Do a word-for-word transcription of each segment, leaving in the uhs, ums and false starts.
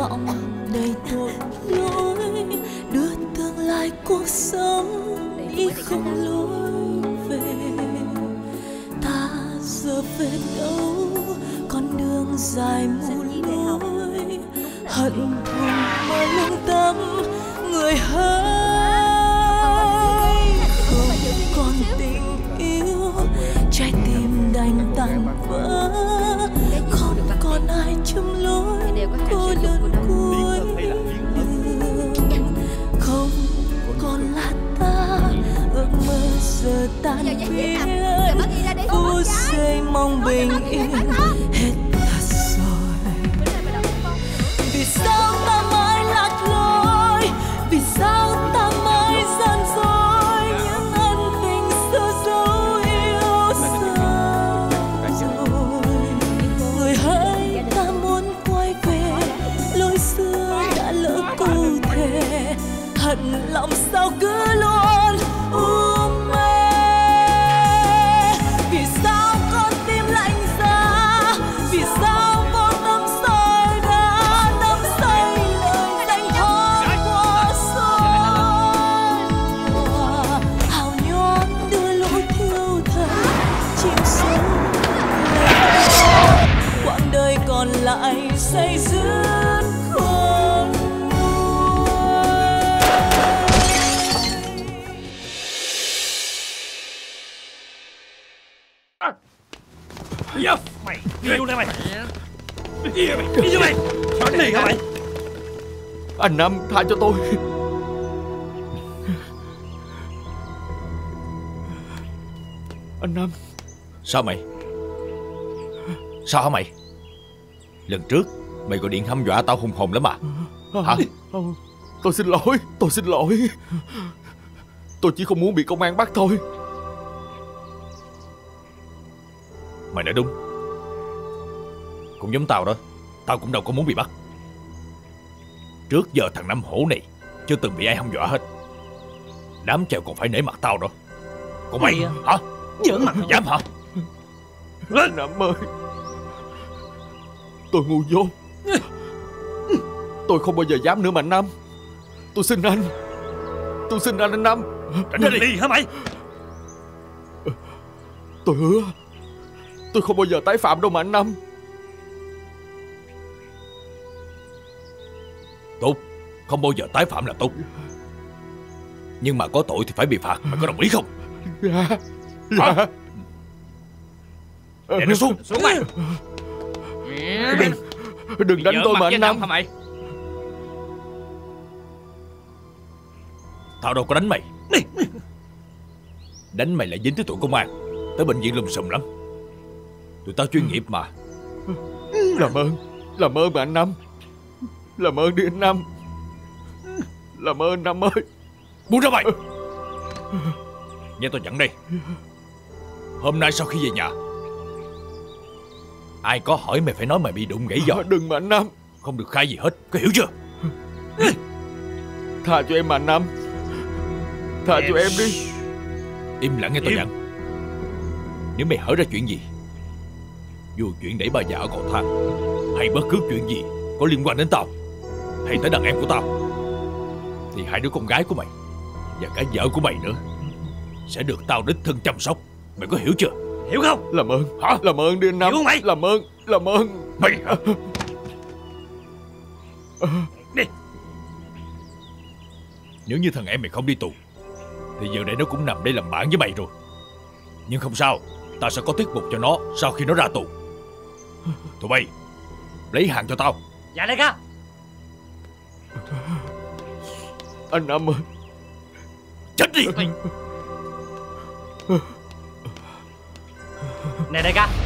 vọng đầy tội lỗi, đưa tương lai cuộc sống đi không lối về. Ta giờ về đâu, con đường dài mù lối, hận thù mà lương tâm người hỡi. Không còn tình yêu, trái tim đành tan vỡ, không còn ai chung lối cô đơn cuối đường. Không còn là ta, ước mơ giờ tan biến, phút giây mong bình yên hết thật rồi. Vì sao ta mãi lạc lối, vì sao ta mãi gian dối, những ân tình xưa dấu yêu sao rồi. Người hỡi, ta muốn quay về lối xưa đã lỡ cụ thể, hận lòng sao cứ luôn u mê. Vì sao con tim lạnh giá, vì sao vô tâm soi đá, đắm say lời danh thoát qua soi nhòa. Hào nhoáng đưa lũ thiêu thần chìm sâu lệ, quãng đời còn lại say dứt khôn nguôi. Đi vô mày, đi vô đây mày. Đi vô mày, đi vô mày. Đánh liền hả mày? Anh Năm tha cho tôi. Anh Năm. Sao mày? Sao hả mày? Lần trước mày gọi điện hăm dọa tao hùng hồn lắm mà. Hả? Không, tôi xin lỗi, tôi xin lỗi. Tôi chỉ không muốn bị công an bắt thôi. Mày nói đúng. Cũng giống tao đó, tao cũng đâu có muốn bị bắt. Trước giờ thằng Năm Hổ này chưa từng bị ai hăm dọa hết. Đám chèo còn phải nể mặt tao đó. Còn mày Mày hả? Giỡn mặt mày dám hả? Anh Năm ơi, tôi ngu dốt. Tôi không bao giờ dám nữa mà anh Năm. Tôi xin anh, tôi xin anh anh Năm. Đánh ra đi hả mày? Tôi hứa tôi không bao giờ tái phạm đâu mà anh Năm. Tốt, không bao giờ tái phạm là tốt. Nhưng mà có tội thì phải bị phạt. Mày có đồng ý không? Dạ, dạ. Để nó xuống. Xuống mày. Đừng, đừng đánh tôi mà anh Năm. Hả mày? Tao đâu có đánh mày. Đánh mày lại dính tới tụi công an, tới bệnh viện lùm xùm lắm. Tụi tao chuyên nghiệp mà. Làm ơn, làm ơn mà anh Năm. Làm ơn đi anh Năm. Làm ơn Năm ơi. Buông ra mày. Nghe tao dặn đây. Hôm nay sau khi về nhà, ai có hỏi mày phải nói mày bị đụng gãy giò. Đừng mà anh Năm. Không được khai gì hết, có hiểu chưa? Tha cho em mà anh Năm. Tha cho em đi. Im lặng nghe tao dặn. Nếu mày hở ra chuyện gì, dù chuyện đẩy bà già ở cầu thang, hay bất cứ chuyện gì có liên quan đến tao, hay tới đàn em của tao, thì hai đứa con gái của mày và cả vợ của mày nữa sẽ được tao đích thân chăm sóc. Mày có hiểu chưa? Hiểu không? Làm ơn. Hả? Làm ơn đi anh Năm. Hiểu không mày? Làm ơn. Làm ơn. Mày hả? Đi. Nếu như thằng em mày không đi tù thì giờ đây nó cũng nằm đây làm bạn với mày rồi. Nhưng không sao, tao sẽ có tiết mục cho nó sau khi nó ra tù. Tụi bay lấy hàng cho tao. Dạ đại ca. Anh Năm ơi. Chết đi. Nè đại ca.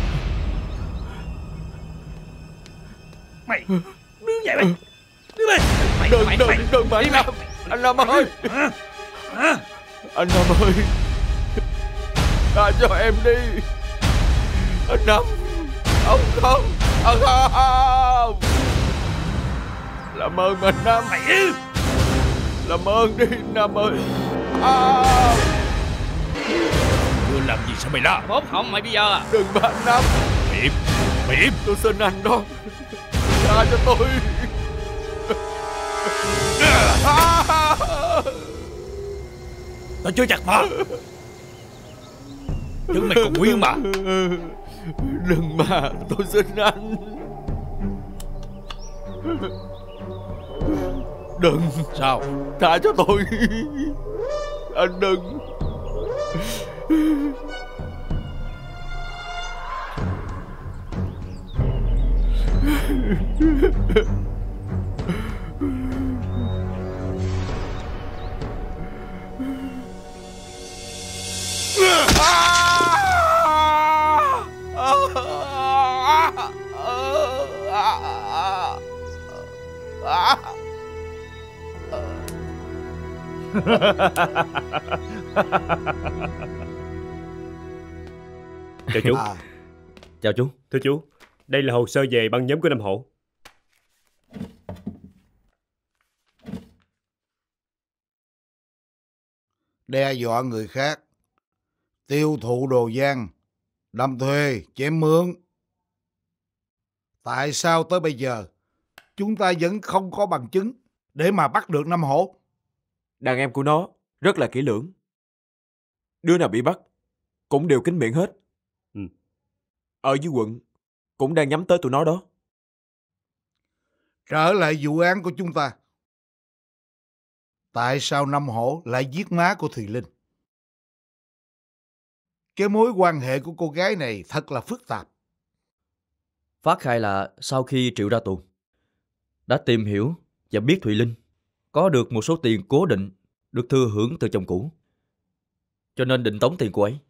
Mày đứng dậy mày. Đứng mày. Đừng, đừng, đừng mà anh Năm. Anh Năm ơi. Anh Năm ơi. Tha cho em đi. Anh Năm. Ông không. Ông không. Làm ơn mà anh Năm. Mày im. Làm ơn đi anh Năm ơi. À. Chưa làm gì sao mày la? Bóp họng mày bây giờ à? Đừng mà anh Năm. Mày im. Mày im. Tôi xin anh đó. Tha cho tôi. Tao chưa chặt mà. Chứ mày còn nguyên mà. Đừng mà, tôi xin anh. Đừng. Sao? Tha cho tôi. Anh đừng. Chào chú. À. Chào chú. Thưa chú, đây là hồ sơ về băng nhóm của Nam Hổ. Đe dọa người khác, tiêu thụ đồ gian, đâm thuê, chém mướn. Tại sao tới bây giờ chúng ta vẫn không có bằng chứng để mà bắt được Nam Hổ? Đàn em của nó rất là kỹ lưỡng. Đứa nào bị bắt cũng đều kín miệng hết. Ừ. Ở dưới quận cũng đang nhắm tới tụi nó đó. Trở lại vụ án của chúng ta. Tại sao Nam Hổ lại giết má của Thùy Linh? Cái mối quan hệ của cô gái này thật là phức tạp. Phát khai là sau khi Triệu ra tù, đã tìm hiểu và biết Thùy Linh có được một số tiền cố định được thừa hưởng từ chồng cũ, cho nên định tống tiền cô ấy.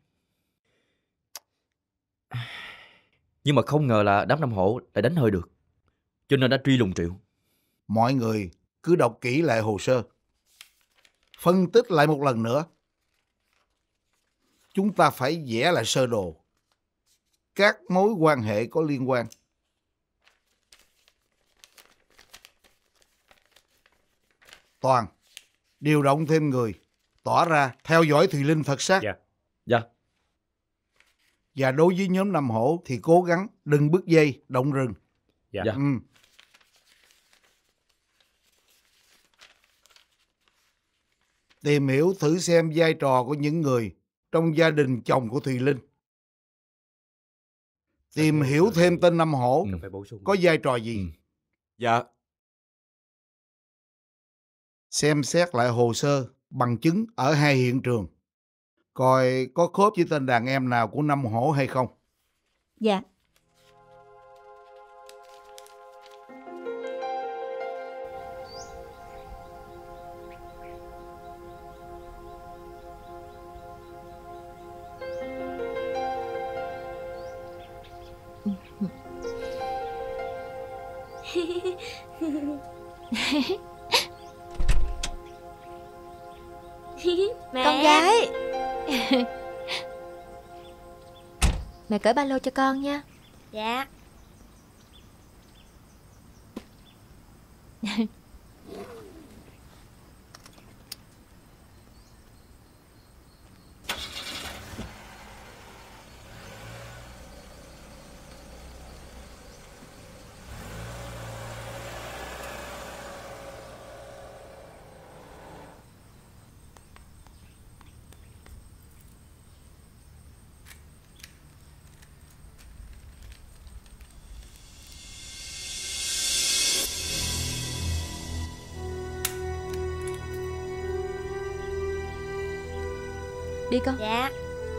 Nhưng mà không ngờ là đám Nam Hổ lại đánh hơi được, cho nên đã truy lùng Triệu. Mọi người cứ đọc kỹ lại hồ sơ, phân tích lại một lần nữa. Chúng ta phải vẽ lại sơ đồ các mối quan hệ có liên quan. Toàn, điều động thêm người tỏ ra theo dõi Thùy Linh thật sát. Dạ. Dạ. Và đối với nhóm Nam Hổ thì cố gắng đừng bứt dây, động rừng. Dạ. Dạ. Ừ. Tìm hiểu thử xem vai trò của những người trong gia đình chồng của Thùy Linh. Tìm hiểu thêm tên Nam Hổ Ừ. Phải bổ sung. có vai trò gì. Ừ. Dạ. Xem xét lại hồ sơ, bằng chứng ở hai hiện trường. Coi có khớp với tên đàn em nào của Nam Hổ hay không. Dạ. Mẹ. Con gái. Mẹ cởi ba lô cho con nha. Dạ. Đi con. Dạ.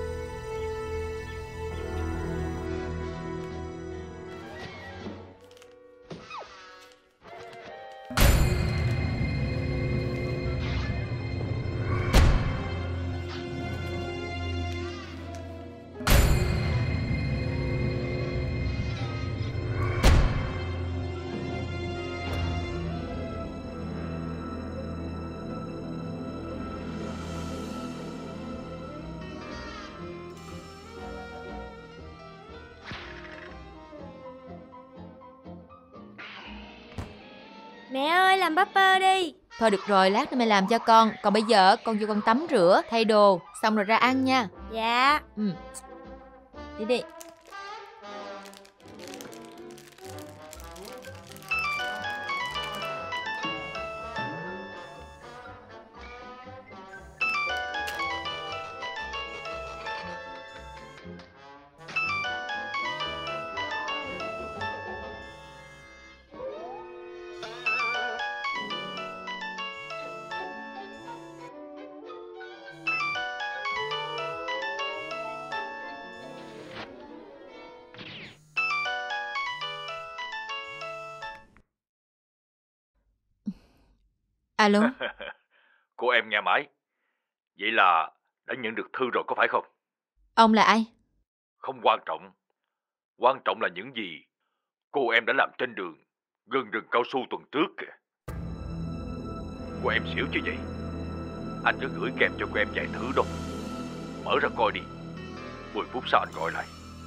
Mẹ ơi, làm bắp đi. Thôi được rồi, lát nữa mẹ làm cho con. Còn bây giờ con vô con tắm rửa, thay đồ, xong rồi ra ăn nha. Dạ. Ừ. Đi đi. Alo. Cô em nghe máy. Vậy là đã nhận được thư rồi có phải không? Ông là ai? Không quan trọng. Quan trọng là những gì cô em đã làm trên đường gần rừng cao su tuần trước kìa. Cô em xỉu chứ vậy? Anh có gửi kèm cho cô em vài thứ đâu. Mở ra coi đi. Mười phút sau anh gọi lại.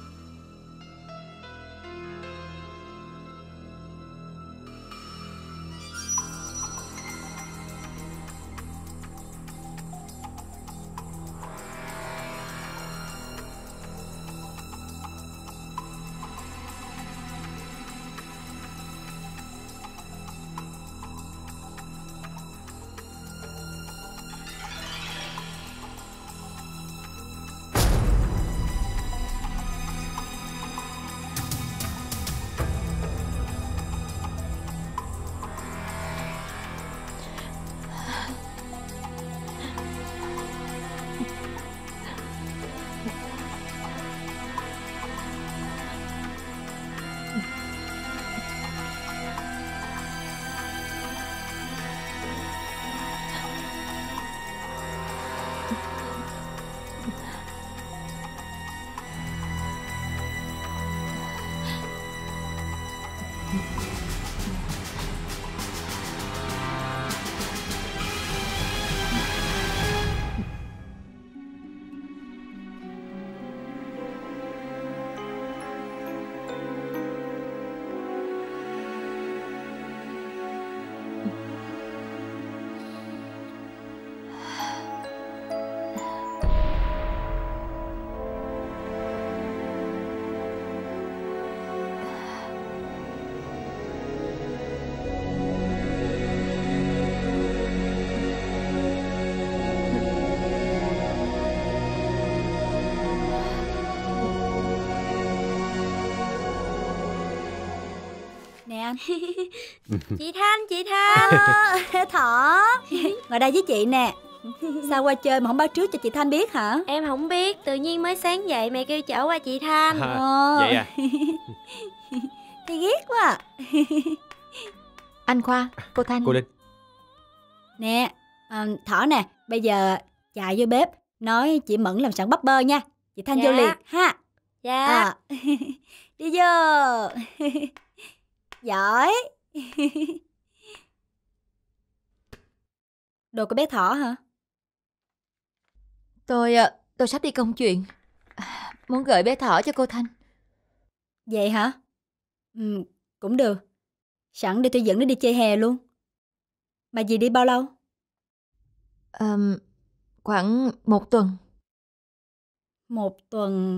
Nè anh. Chị Thanh, chị Thanh. À, Thỏ. Ngồi đây với chị nè. Sao qua chơi mà không báo trước cho chị Thanh biết hả? Em không biết, tự nhiên mới sáng dậy mẹ kêu chở qua chị Thanh. À, Ồ. vậy à? Thì ghét quá à. Anh Khoa, cô Thanh. Cô Linh. Nè, à, Thỏ nè, bây giờ chạy vô bếp nói chị Mẫn làm sẵn bắp bơ nha. Chị Thanh Dạ. vô liền ha. Dạ. À. Đi vô. Giỏi. Đồ của bé Thỏ hả? Tôi tôi sắp đi công chuyện. Muốn gửi bé Thỏ cho cô Thanh. Vậy hả? Ừ, cũng được. Sẵn để tôi dẫn nó đi chơi hè luôn. Mà dì đi bao lâu? Um, khoảng một tuần. Một tuần.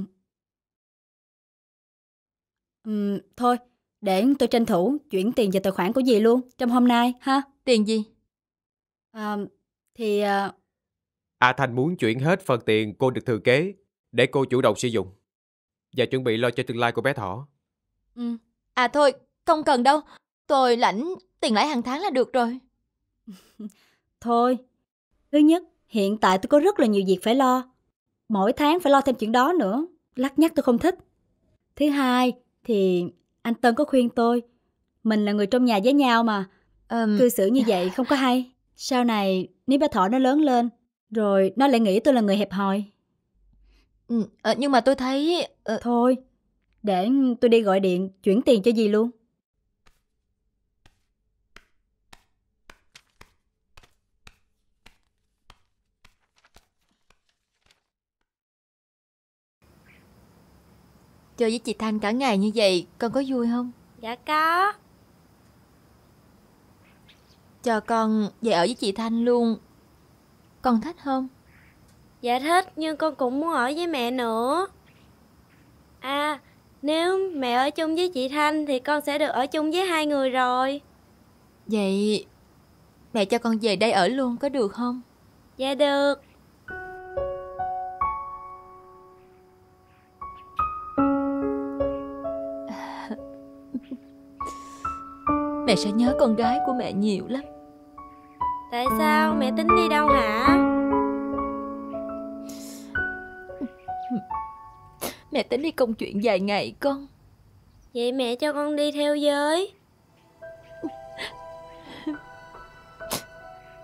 Ừ, thôi, để tôi tranh thủ chuyển tiền vào tài khoản của dì luôn trong hôm nay ha. Tiền gì? À, thì... À... A Thanh muốn chuyển hết phần tiền cô được thừa kế để cô chủ động sử dụng và chuẩn bị lo cho tương lai của bé Thỏ. Ừ. À thôi, không cần đâu. Tôi lãnh tiền lãi hàng tháng là được rồi. Thôi, thứ nhất, hiện tại tôi có rất là nhiều việc phải lo. Mỗi tháng phải lo thêm chuyện đó nữa. Lắt nhắt tôi không thích. Thứ hai, thì anh Tân có khuyên tôi. Mình là người trong nhà với nhau mà. Um... Cư xử như vậy không có hay. Sau này, nếu bé Thỏ nó lớn lên, rồi nó lại nghĩ tôi là người hẹp hòi. Ừ, à, nhưng mà tôi thấy... Uh... Thôi, để tôi đi gọi điện chuyển tiền cho dì luôn. Chơi với chị Thanh cả ngày như vậy, con có vui không? Dạ có. Cho con về ở với chị Thanh luôn. Con thích không? Dạ thích, nhưng con cũng muốn ở với mẹ nữa. À, nếu mẹ ở chung với chị Thanh thì con sẽ được ở chung với hai người rồi. Vậy mẹ cho con về đây ở luôn có được không? Dạ được. Mẹ sẽ nhớ con gái của mẹ nhiều lắm. Tại sao? Mẹ tính đi đâu hả? Mẹ tính đi công chuyện vài ngày con. Vậy mẹ cho con đi theo với.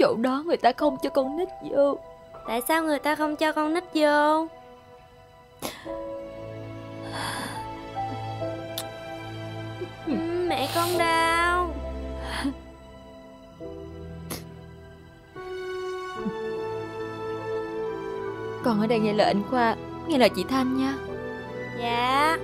chỗ đó người ta không cho con nít vô. Tại sao người ta không cho con nít vô? Mẹ con đau. Con ở đây nghe lời anh Khoa, nghe lời chị Thanh nha. Dạ.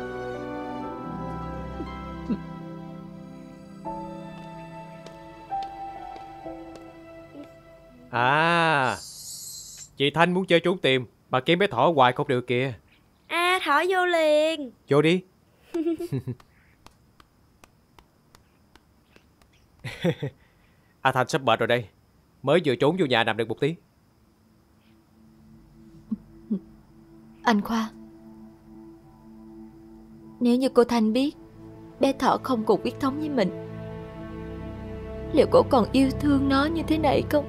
À, chị Thanh muốn chơi trốn tìm mà kiếm bé Thỏ hoài không được kìa. À, Thỏ vô liền. Vô đi. A Thanh sắp mệt rồi đây, mới vừa trốn vô nhà nằm được một tí. Anh Khoa, nếu như cô Thanh biết bé Thỏ không cùng huyết thống với mình, liệu cô còn yêu thương nó như thế này không?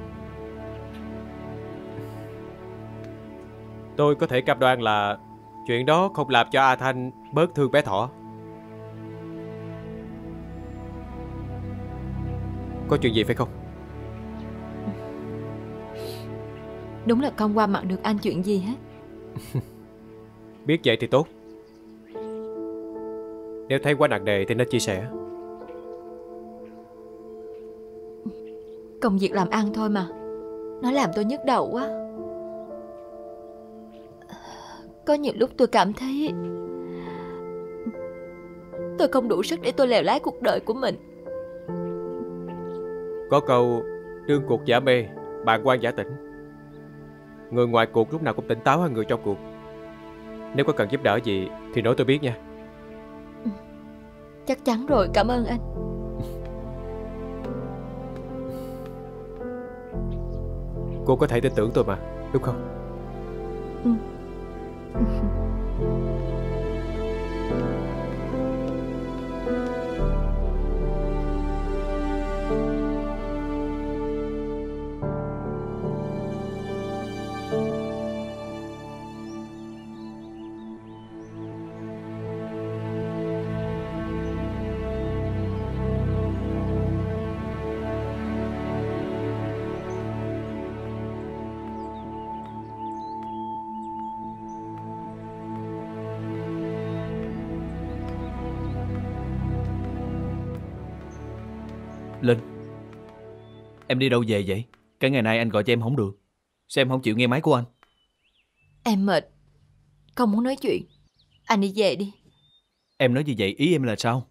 Tôi có thể cam đoan là chuyện đó không làm cho A Thanh bớt thương bé Thỏ. Có chuyện gì phải không? Đúng là không qua mặt được anh chuyện gì hết. Biết vậy thì tốt. Nếu thấy quá nặng nề thì nên chia sẻ. Công việc làm ăn thôi mà, nó làm tôi nhức đầu quá. Có nhiều lúc tôi cảm thấy tôi không đủ sức để tôi lèo lái cuộc đời của mình. Có câu đương cuộc giả mê, bàng quan giả tỉnh. Người ngoài cuộc lúc nào cũng tỉnh táo hơn người trong cuộc. Nếu có cần giúp đỡ gì thì nói tôi biết nha. Chắc chắn rồi, cảm ơn anh. Cô có thể tin tưởng tôi mà, đúng không? Ừ. Linh, em đi đâu về vậy? Cả ngày nay anh gọi cho em không được. Sao em không chịu nghe máy của anh? Em mệt, không muốn nói chuyện. Anh đi về đi. Em nói như vậy ý em là sao?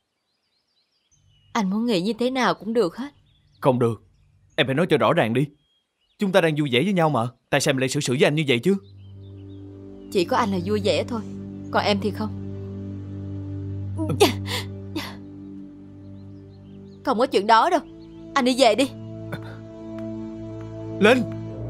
Anh muốn nghĩ như thế nào cũng được hết. Không được, em phải nói cho rõ ràng đi. Chúng ta đang vui vẻ với nhau mà. Tại sao em lại xử xử với anh như vậy chứ? Chỉ có anh là vui vẻ thôi, còn em thì không. Không có chuyện đó đâu. Anh đi về đi. Linh!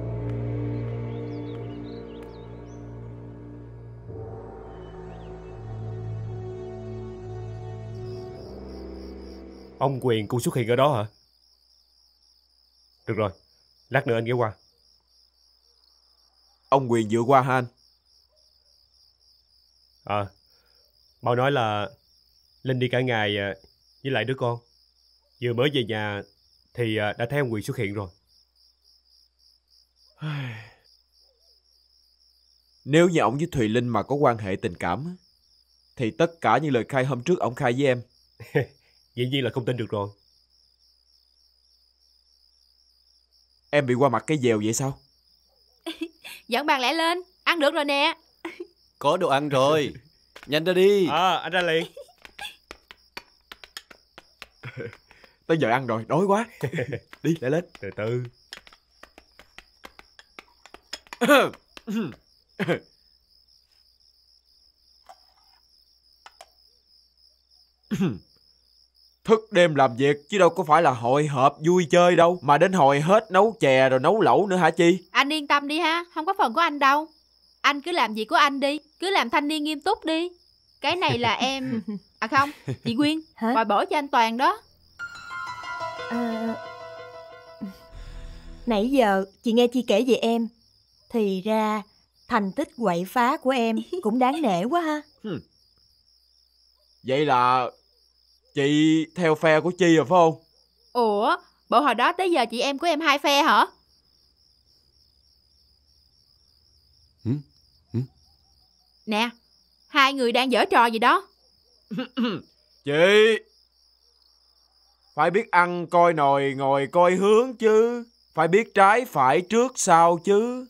Ông Quyền cũng xuất hiện ở đó hả? Được rồi, lát nữa anh ghé qua. Ông Quyền vừa qua hả anh? À, Mau nói là Linh đi cả ngày với lại đứa con. Vừa mới về nhà thì đã thấy ông Quyền xuất hiện rồi. Nếu như ông với Thùy Linh mà có quan hệ tình cảm thì tất cả những lời khai hôm trước ông khai với em dĩ nhiên là không tin được rồi. Em bị qua mặt cái dèo vậy sao? Dẫn bàn lẹ lên, ăn được rồi nè. Có đồ ăn rồi, nhanh ra đi. À, anh ra liền. Tới giờ ăn rồi, đói quá. Đi, lại lên. Từ từ. Thức đêm làm việc chứ đâu có phải là hội họp vui chơi đâu. Mà đến hồi hết nấu chè rồi nấu lẩu nữa hả Chi? Anh yên tâm đi ha, không có phần của anh đâu. Anh cứ làm gì của anh đi, cứ làm thanh niên nghiêm túc đi. Cái này là em... À không, chị Nguyên, bồi bổ cho anh Toàn đó. À... Nãy giờ chị nghe Chi kể về em, thì ra thành tích quậy phá của em cũng đáng nể quá ha. Vậy là chị theo phe của Chi rồi phải không? Ủa, Bộ hồi đó tới giờ chị em của em hai phe hả? Ừ? Ừ? Nè, hai người đang giở trò gì đó? Chị, phải biết ăn coi nồi ngồi coi hướng chứ. Phải biết trái phải trước sau chứ.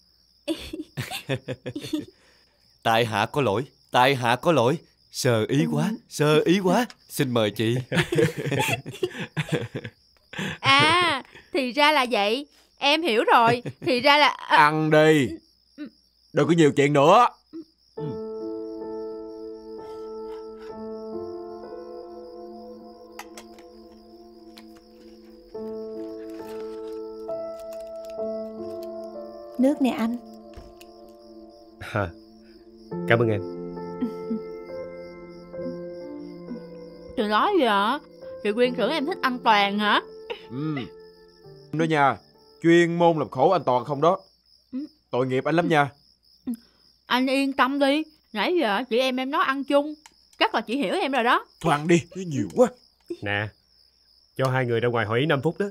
Tại hạ có lỗi, tại hạ có lỗi. Sơ ý quá, sơ ý quá. Xin mời chị. À, thì ra là vậy. Em hiểu rồi. Thì ra là... À... Ăn đi. Đừng có nhiều chuyện nữa. Nước nè anh. À, cảm ơn em. Đừng nói gì hả? Chị Quyên tưởng em thích ăn toàn hả? Ừ. Đó nha, chuyên môn làm khổ anh Toàn không đó. Tội nghiệp anh lắm nha. Anh yên tâm đi. Nãy giờ chị em em nói ăn chung. Chắc là chị hiểu em rồi đó. Thôi ăn đi, nó nhiều quá. Nè, cho hai người ra ngoài hội ý năm phút đó.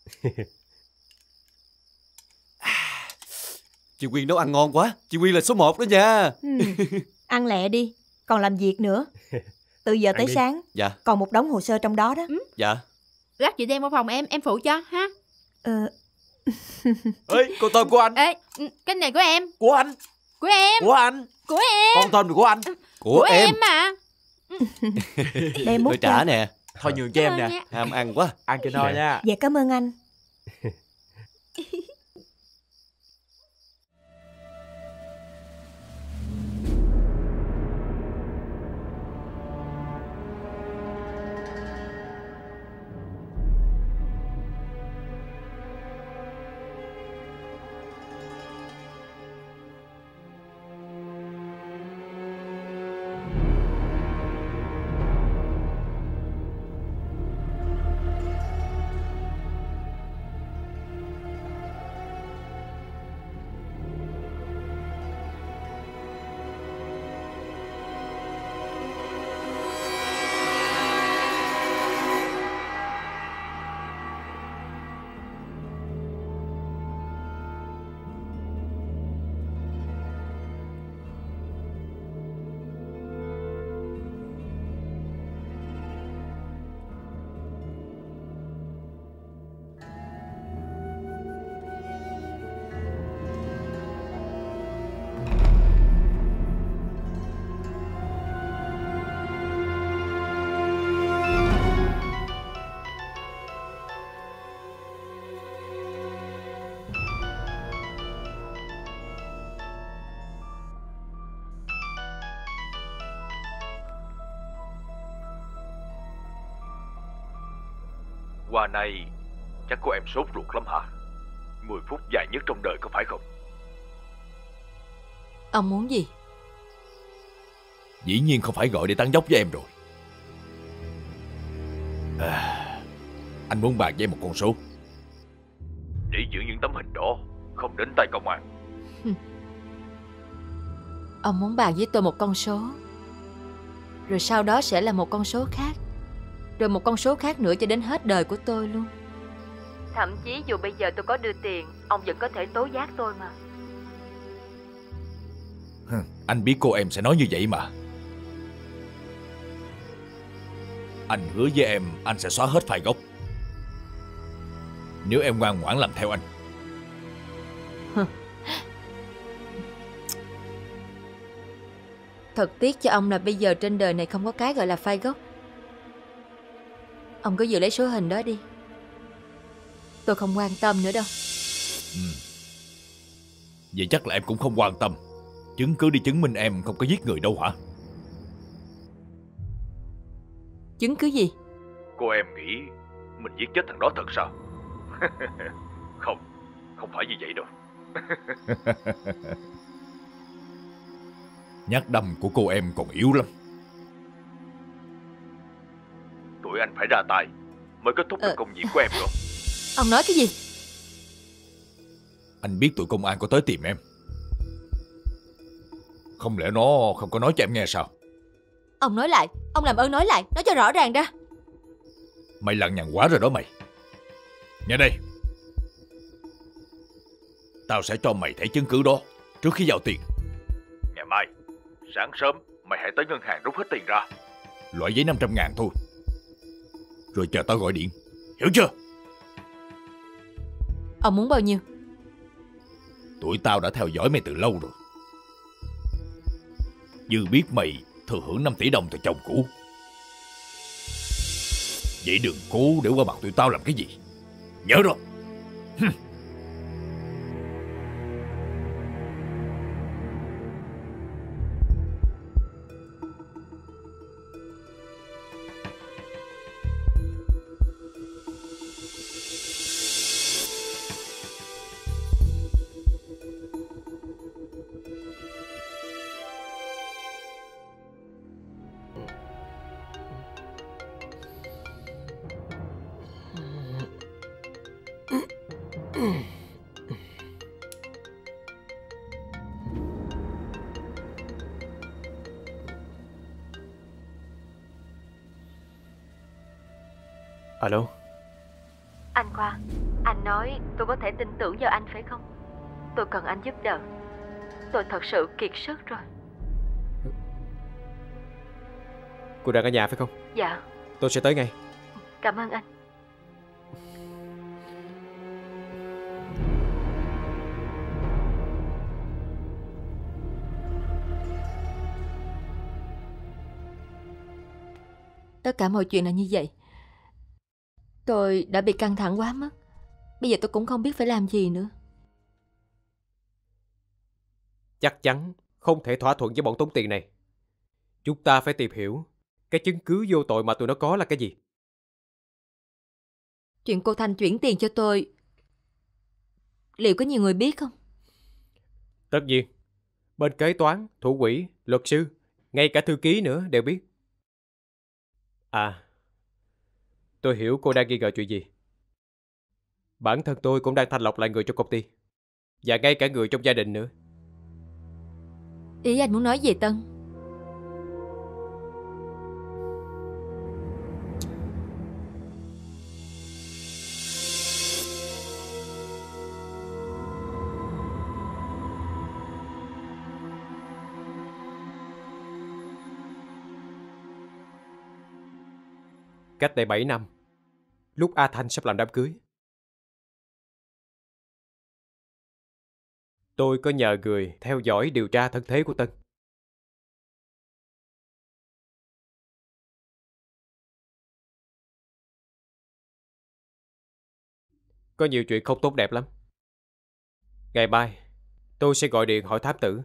Chị Quyên nấu ăn ngon quá. Chị Quyên là số một đó nha. Ừ. Ăn lẹ đi, còn làm việc nữa. Từ giờ Ăn tới đi. sáng. Dạ. Còn một đống hồ sơ trong đó đó. Ừ. Dạ. Lát chị đem vào phòng em, em phụ cho ha. Ờ. Ê, con tôm của anh. Ê, cái này của em. Của anh. Của em. Của anh. Của em. Con tôm này của anh. Của, của em. em mà. Đem múc Tôi trả nè. Thôi nhường cho em nè. Ham ăn quá. Ăn cho no nha. Dạ cảm ơn anh. Qua này chắc cô em sốt ruột lắm hả? Mười phút dài nhất trong đời có phải không? Ông muốn gì? Dĩ nhiên không phải gọi để tán dóc với em rồi. À, anh muốn bàn với em một con số để giữ những tấm hình đó không đến tay công an. Ông muốn bàn với tôi một con số, rồi sau đó sẽ là một con số khác, rồi một con số khác nữa cho đến hết đời của tôi luôn. Thậm chí dù bây giờ tôi có đưa tiền, ông vẫn có thể tố giác tôi mà. Anh biết cô em sẽ nói như vậy mà. Anh hứa với em anh sẽ xóa hết file gốc nếu em ngoan ngoãn làm theo anh. Thật tiếc cho ông là bây giờ trên đời này không có cái gọi là file gốc. Ông cứ giữ lấy số hình đó đi. Tôi không quan tâm nữa đâu. Ừ. Vậy chắc là em cũng không quan tâm. Chứng cứ đi chứng minh em không có giết người đâu hả? Chứng cứ gì? Cô em nghĩ mình giết chết thằng đó thật sao? Không, không phải như vậy đâu. Nhát đâm của cô em còn yếu lắm. Tụi anh phải ra tay mới kết thúc được ờ... công việc của em rồi. Ông nói cái gì? Anh biết tụi công an có tới tìm em. Không lẽ nó không có nói cho em nghe sao? Ông nói lại, ông làm ơn nói lại, nói cho rõ ràng ra. Mày lằng nhằng quá rồi đó mày. Nghe đây, tao sẽ cho mày thẻ chứng cứ đó trước khi giao tiền. Ngày mai sáng sớm mày hãy tới ngân hàng rút hết tiền ra. Loại giấy năm trăm ngàn thôi. Rồi chờ tao gọi điện. Hiểu chưa? Ông muốn bao nhiêu? Tụi tao đã theo dõi mày từ lâu rồi. Dư biết mày thừa hưởng năm tỷ đồng từ chồng cũ. Vậy đừng cố để qua mặt tụi tao làm cái gì. Nhớ rồi. Alo. Anh Khoa, anh nói tôi có thể tin tưởng vào anh phải không? Tôi cần anh giúp đỡ. Tôi thật sự kiệt sức rồi. Cô đang ở nhà phải không? Dạ. Tôi sẽ tới ngay. Cảm ơn anh. Tất cả mọi chuyện là như vậy. Tôi đã bị căng thẳng quá mất. Bây giờ tôi cũng không biết phải làm gì nữa. Chắc chắn không thể thỏa thuận với bọn tống tiền này. Chúng ta phải tìm hiểu cái chứng cứ vô tội mà tụi nó có là cái gì. Chuyện cô Thanh chuyển tiền cho tôi, liệu có nhiều người biết không? Tất nhiên. Bên kế toán, thủ quỹ, luật sư, ngay cả thư ký nữa đều biết. À, tôi hiểu cô đang nghi ngờ chuyện gì. Bản thân tôi cũng đang thanh lọc lại người trong công ty. Và ngay cả người trong gia đình nữa. Ý anh muốn nói về Tân? Cách đây bảy năm, lúc A Thanh sắp làm đám cưới, tôi có nhờ người theo dõi điều tra thân thế của Tân. Có nhiều chuyện không tốt đẹp lắm. Ngày mai, tôi sẽ gọi điện hỏi thám tử.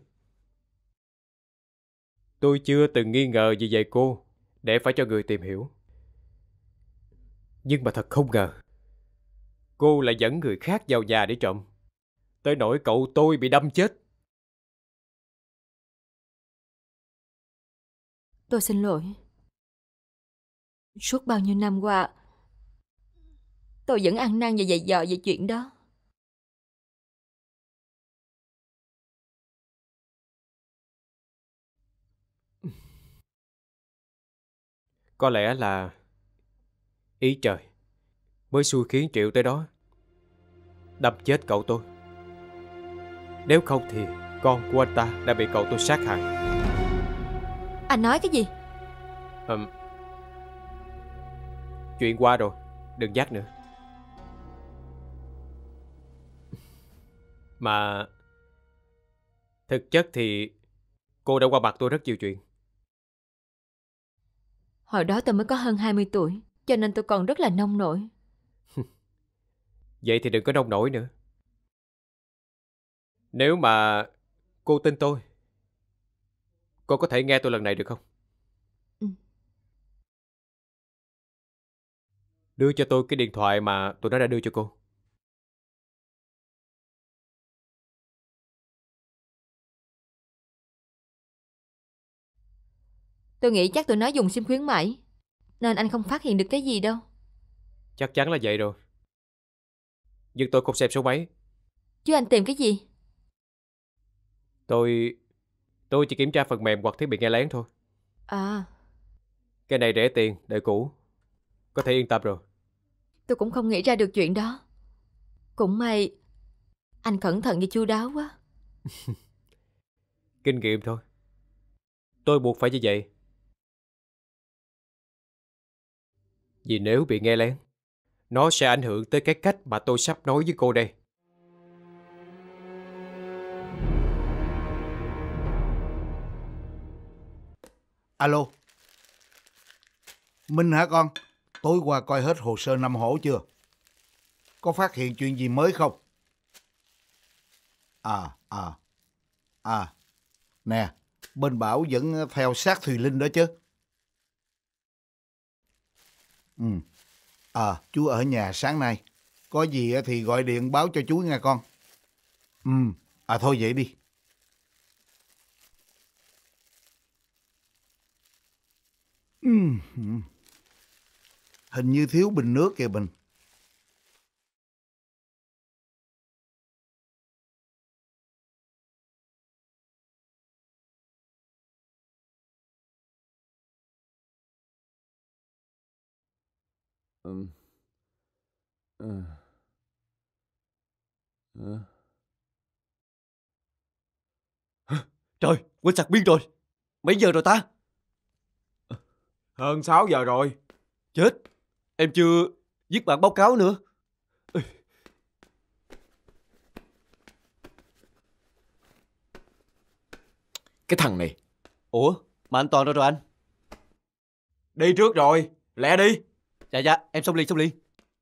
Tôi chưa từng nghi ngờ gì về cô để phải cho người tìm hiểu. Nhưng mà thật không ngờ, cô lại dẫn người khác vào nhà để trộm, tới nỗi cậu tôi bị đâm chết. Tôi xin lỗi. Suốt bao nhiêu năm qua, tôi vẫn ăn năn và dày dò về chuyện đó. Có lẽ là ý trời mới xui khiến Triệu tới đó đâm chết cậu tôi. Nếu không thì con của anh ta đã bị cậu tôi sát hại. Anh nói cái gì? Ừm, chuyện qua rồi, đừng nhắc nữa. Mà thực chất thì cô đã qua mặt tôi rất nhiều chuyện. Hồi đó tôi mới có hơn hai mươi tuổi, cho nên tôi còn rất là nông nổi. Vậy thì đừng có nông nổi nữa. Nếu mà cô tin tôi, cô có thể nghe tôi lần này được không? Ừ. Đưa cho tôi cái điện thoại mà tụi nó đã đưa cho cô. Tôi nghĩ chắc tụi nó dùng sim khuyến mãi, nên anh không phát hiện được cái gì đâu. Chắc chắn là vậy rồi. Nhưng tôi không xem số máy. Chứ anh tìm cái gì? Tôi... Tôi chỉ kiểm tra phần mềm hoặc thiết bị nghe lén thôi. À, Cái này rẻ tiền, đời cũ. Có thể yên tâm rồi. tôi cũng không nghĩ ra được chuyện đó. Cũng may anh cẩn thận và chu đáo quá. Kinh nghiệm thôi. Tôi buộc phải như vậy. Vì nếu bị nghe lén, nó sẽ ảnh hưởng tới cái cách mà tôi sắp nói với cô đây. Alo. Minh hả con? Tối qua coi hết hồ sơ năm hổ chưa? Có phát hiện chuyện gì mới không? À, à, à. Nè, bên Bảo vẫn theo sát Thùy Linh đó chứ? Ừ. À, chú ở nhà sáng nay. Có gì thì gọi điện báo cho chú nghe con. Ừ. À thôi vậy đi. Ừ. Hình như thiếu bình nước kìa Bình. Ừ. Ừ. Ừ. Trời, quên sạc pin rồi. Mấy giờ rồi ta? Hơn sáu giờ rồi. Chết, em chưa viết bản báo cáo nữa. Cái thằng này. Ủa, mà anh Toàn đâu rồi anh? Đi trước rồi, lẹ đi. Dạ dạ, em xong liền xong liền.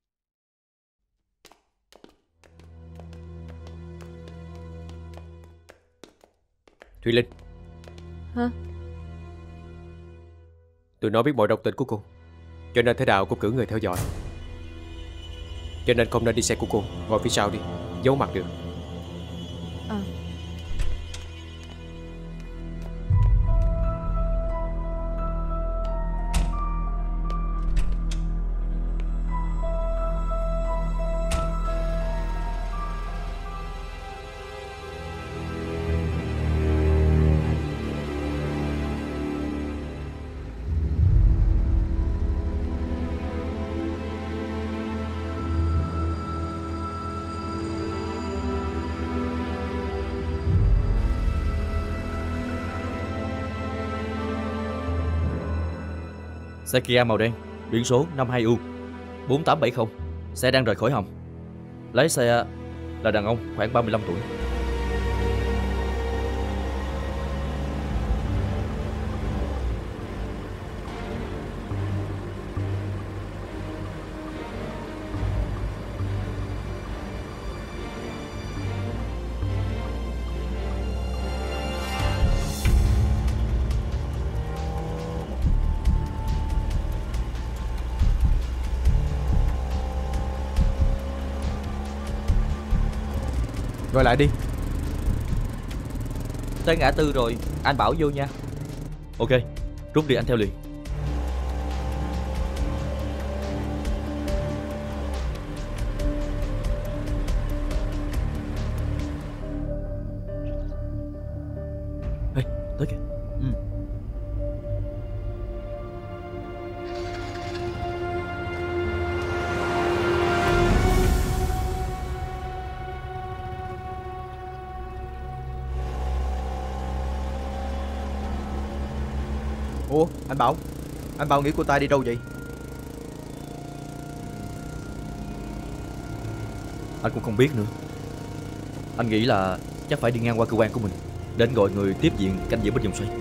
Thùy Linh. Hả? Tụi nó biết mọi động tĩnh của cô, cho nên thế nào cũng cử người theo dõi. Cho nên không nên đi xe của cô, ngồi phía sau đi, giấu mặt được. Ờ. Xe Kia màu đen, biển số năm hai U bốn tám bảy không. Xe đang rời khỏi hầm. Lái xe là đàn ông khoảng ba mươi lăm tuổi. Gọi lại đi. Tới ngã tư rồi, anh bảo vô nha. Ok, rút đi anh theo liền. Ê, tới kìa. Ừ. Ủa, anh Bảo, anh Bảo nghĩ cô ta đi đâu vậy? Anh cũng không biết nữa. Anh nghĩ là chắc phải đi ngang qua cơ quan của mình, đến gọi người tiếp diện canh giữ bên vòng xoay.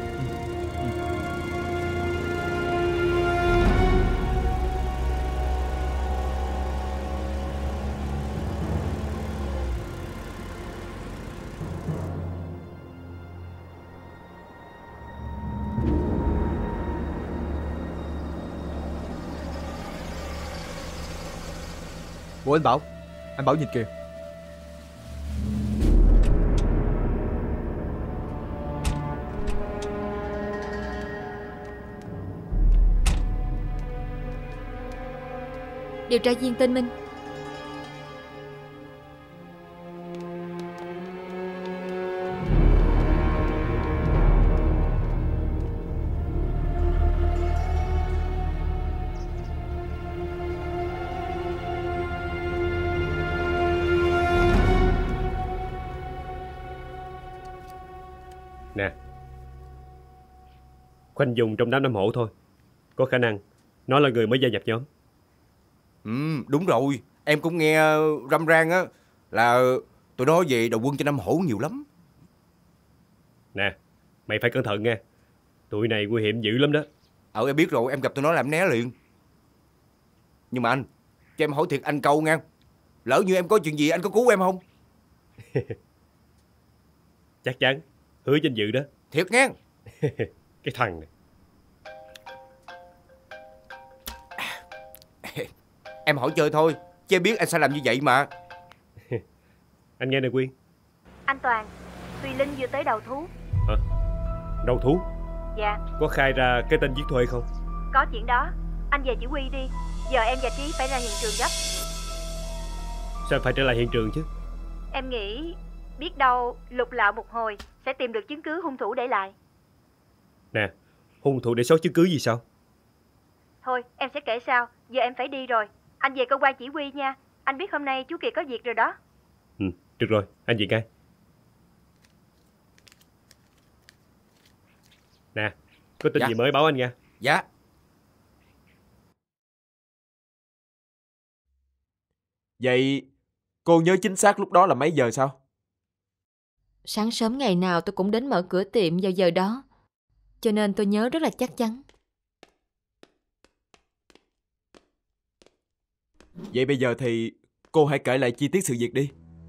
Ủa anh Bảo, anh Bảo nhìn kìa. Điều tra viên tên Minh. khoanh dùng trong đám Nam Hổ thôi. Có khả năng nó là người mới gia nhập nhóm. Ừ, đúng rồi. Em cũng nghe râm ran á là tụi nó về đầu quân cho Nam Hổ nhiều lắm. Nè, mày phải cẩn thận nha. Tụi này nguy hiểm dữ lắm đó. Ờ em biết rồi, em gặp tụi nó làm né liền. Nhưng mà anh, cho em hỏi thiệt anh câu nha. Lỡ như em có chuyện gì anh có cứu em không? Chắc chắn, hứa danh dự đó. Thiệt nghe. Cái thằng này. Em hỏi chơi thôi, chứ em biết anh sẽ làm như vậy mà. Anh nghe nè Quyên. Anh Toàn, Thùy Linh vừa tới đầu thú. Hả? Đầu thú? Dạ. Có khai ra cái tên giết thuê không? Có chuyện đó. Anh về chỉ huy đi. Giờ em và Trí phải ra hiện trường gấp. Sao phải trở lại hiện trường chứ? Em nghĩ biết đâu lục lạo một hồi sẽ tìm được chứng cứ hung thủ để lại. Nè, hung thủ để sót chứng cứ gì sao? Thôi em sẽ kể sau. Giờ em phải đi rồi. Anh về cơ quan chỉ huy nha. Anh biết hôm nay chú Kiệt có việc rồi đó. Ừ, được rồi, anh về ngay. Nè, có tin Dạ. gì mới báo anh nha. Dạ. Vậy cô nhớ chính xác lúc đó là mấy giờ sao? Sáng sớm ngày nào tôi cũng đến mở cửa tiệm vào giờ đó, cho nên tôi nhớ rất là chắc chắn. Vậy bây giờ thì cô hãy kể lại chi tiết sự việc đi.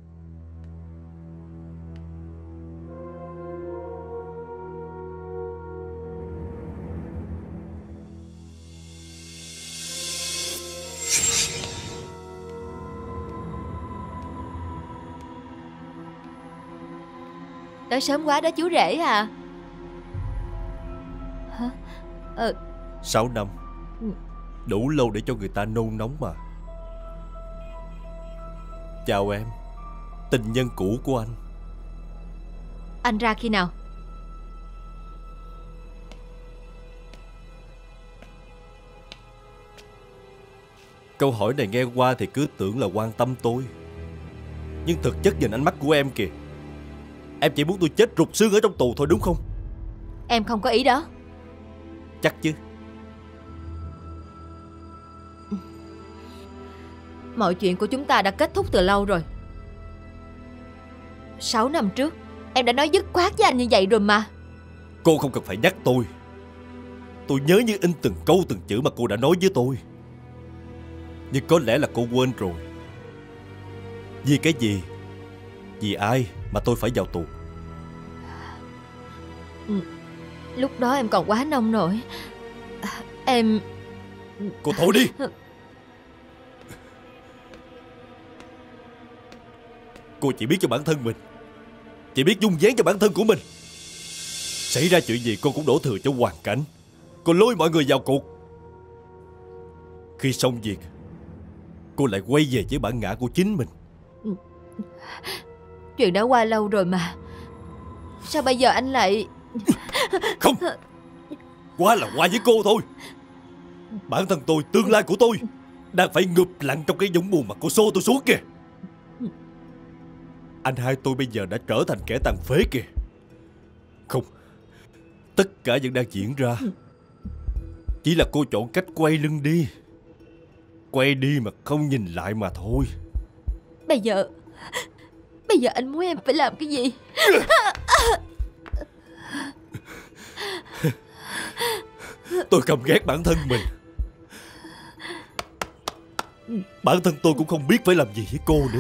Tới sớm quá đó chú rể à. Hả? Ờ. Sáu năm đủ lâu để cho người ta nôn nóng mà. Chào em, tình nhân cũ của anh. Anh ra khi nào? Câu hỏi này nghe qua thì cứ tưởng là quan tâm tôi, nhưng thực chất nhìn ánh mắt của em kìa, em chỉ muốn tôi chết rụt xương ở trong tù thôi đúng không? Em không có ý đó. Chắc chứ. Mọi chuyện của chúng ta đã kết thúc từ lâu rồi. Sáu năm trước em đã nói dứt khoát với anh như vậy rồi mà. Cô không cần phải nhắc tôi. Tôi nhớ như in từng câu từng chữ mà cô đã nói với tôi. Nhưng có lẽ là cô quên rồi. Vì cái gì, vì ai mà tôi phải vào tù? Ừ, lúc đó em còn quá nông nổi. Em... Cô thôi đi. Cô chỉ biết cho bản thân mình, chỉ biết dung dáng cho bản thân của mình. Xảy ra chuyện gì cô cũng đổ thừa cho hoàn cảnh. Cô lôi mọi người vào cuộc. Khi xong việc, cô lại quay về với bản ngã của chính mình. Chuyện đã qua lâu rồi mà. Sao bây giờ anh lại... Không, qua là qua với cô thôi. Bản thân tôi, tương lai của tôi đang phải ngụp lặn trong cái vũng buồn mà cô xô tôi xuống kìa. Anh hai tôi bây giờ đã trở thành kẻ tàn phế kìa. Không, tất cả vẫn đang diễn ra. Chỉ là cô chọn cách quay lưng đi. Quay đi mà không nhìn lại mà thôi. Bây giờ... Bây giờ anh muốn em phải làm cái gì? Tôi căm ghét bản thân mình. Bản thân tôi cũng không biết phải làm gì với cô nữa.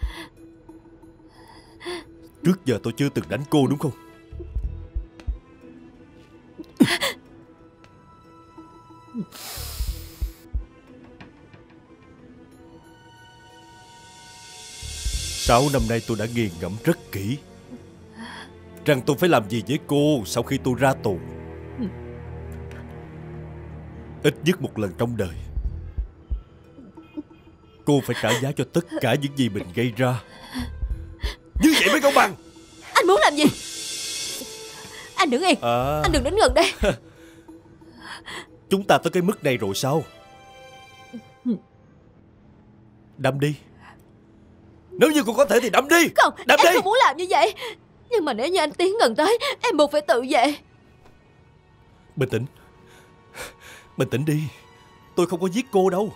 Trước giờ tôi chưa từng đánh cô đúng không? Sáu năm nay tôi đã nghiền ngẫm rất kỹ rằng tôi phải làm gì với cô sau khi tôi ra tù. Ít nhất một lần trong đời, cô phải trả giá cho tất cả những gì mình gây ra. Như vậy mới công bằng. Anh muốn làm gì? Anh đứng yên. À... Anh đừng đến gần đây. Chúng ta tới cái mức này rồi sao? Đâm đi. Nếu như cô có thể thì đâm đi. Không, đâm em đi. không muốn làm như vậy. Nhưng mà nếu như anh tiến gần tới, em buộc phải tự vệ. Bình tĩnh. Bình tĩnh đi. Tôi không có giết cô đâu.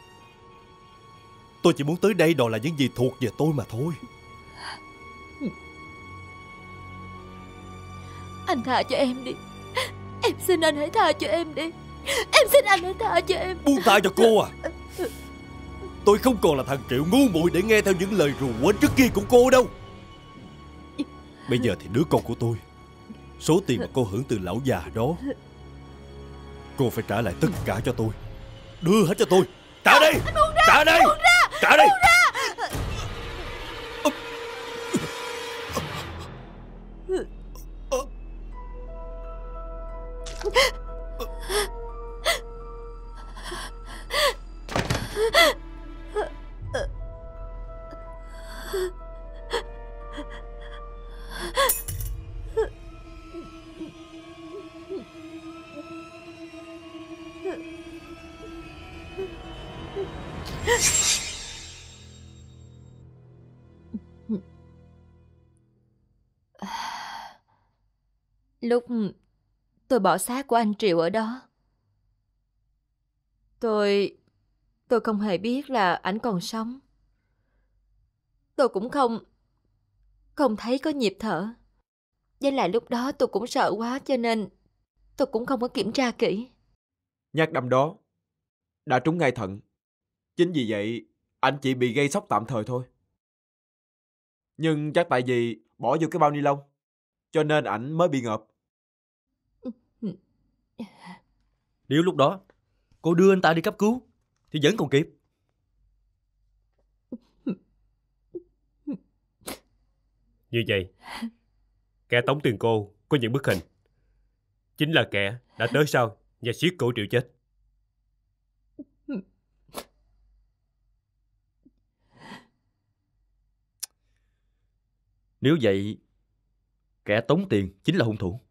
Tôi chỉ muốn tới đây đòi lại những gì thuộc về tôi mà thôi. Anh tha cho em đi. Em xin anh hãy tha cho em đi. Em xin anh hãy tha cho em. Buông tha cho cô à? Tôi không còn là thằng Triệu ngu muội để nghe theo những lời rù quến trước kia của cô đâu. Bây giờ thì đứa con của tôi, số tiền mà cô hưởng từ lão già đó, cô phải trả lại tất cả cho tôi. Đưa hết cho tôi. Trả đây. Trả đây. Trả đây. Lúc tôi bỏ xác của anh Triệu ở đó, Tôi... tôi không hề biết là ảnh còn sống. Tôi cũng không... không thấy có nhịp thở. Với lại lúc đó tôi cũng sợ quá cho nên tôi cũng không có kiểm tra kỹ. Nhát đâm đó đã trúng ngay thận. Chính vì vậy anh chỉ bị gây sốc tạm thời thôi. Nhưng chắc tại vì bỏ vô cái bao ni lông cho nên ảnh mới bị ngợp. Nếu lúc đó cô đưa anh ta đi cấp cứu thì vẫn còn kịp. Như vậy, kẻ tống tiền cô có những bức hình chính là kẻ đã tới sau và siết cổ Triệu chết. Nếu vậy, kẻ tống tiền chính là hung thủ.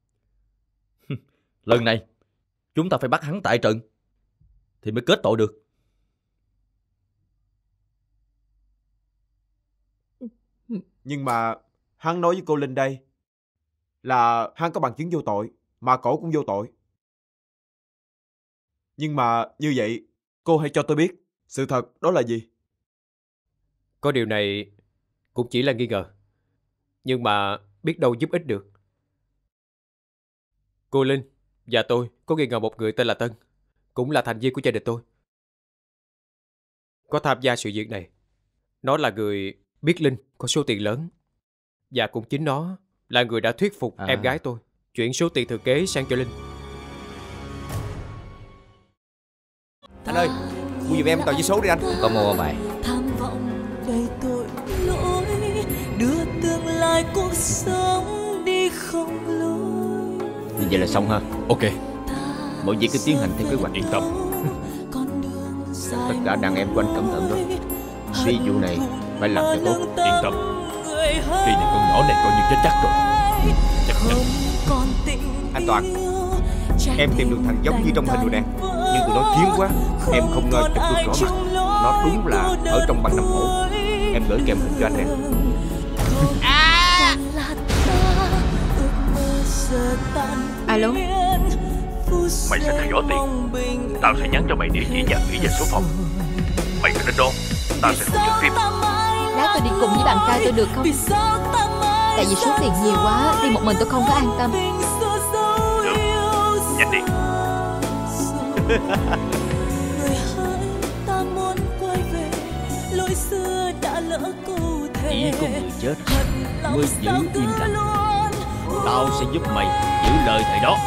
Lần này chúng ta phải bắt hắn tại trận thì mới kết tội được. Nhưng mà hắn nói với cô Linh đây là hắn có bằng chứng vô tội, mà cổ cũng vô tội. Nhưng mà như vậy, cô hãy cho tôi biết sự thật đó là gì. Có điều này cũng chỉ là nghi ngờ, nhưng mà biết đâu giúp ích được. Cô Linh và tôi có nghi ngờ một người tên là Tân, cũng là thành viên của gia đình tôi, có tham gia sự việc này. Nó là người biết Linh có số tiền lớn, và cũng chính nó là người đã thuyết phục à. em gái tôi chuyển số tiền thừa kế sang cho Linh. Anh ơi, mua giùm em tờ giấy số đi anh. Có mua bạn. Tham vọng đầy tội lỗi, đưa tương lai cuộc sống đi không lối. Như vậy là xong ha. Ok, mọi việc cứ tiến hành theo kế hoạch. Yên tâm. Tất cả đàn em của anh cẩn thận đó. Ví dụ này phải làm cho tốt. Yên tâm, khi này con nhỏ này coi như chết chắc rồi. Chắc chắn. Anh Toàn, em tìm được thằng giống như trong hình rồi nè, nhưng tụi nó chiến quá, em không ngờ chụp được rõ mặt. Nó đúng là ở trong băng Nam Hổ. Em gửi kèm hình cho anh nè. À. Alo. Mày sẽ theo dõi tiền. Tao sẽ nhắn cho mày địa chỉ nhà nghỉ và số phòng. Mày phải đến đó, tao sẽ hướng dẫn tiếp. Lát tôi đi cùng với bạn trai tôi được không? Tại vì số tiền nhiều quá, đi một mình tôi không có an tâm. Được, nhanh đi. Chỉ có người chết mới giữ im lặng. Tao sẽ giúp mày giữ lời thầy đó.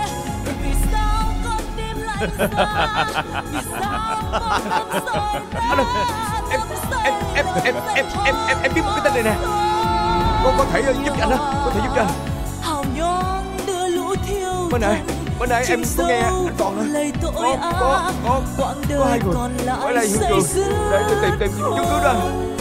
Anh ơi, em em em em em em em em biết một cái tên này nè. Con có thể giúp cho anh đó, có thể giúp cho anh. Bên này, bên này em có nghe anh Toàn rồi. Có có có có hai người ở đây hiện trường để tôi tìm tìm chứng cứ đó.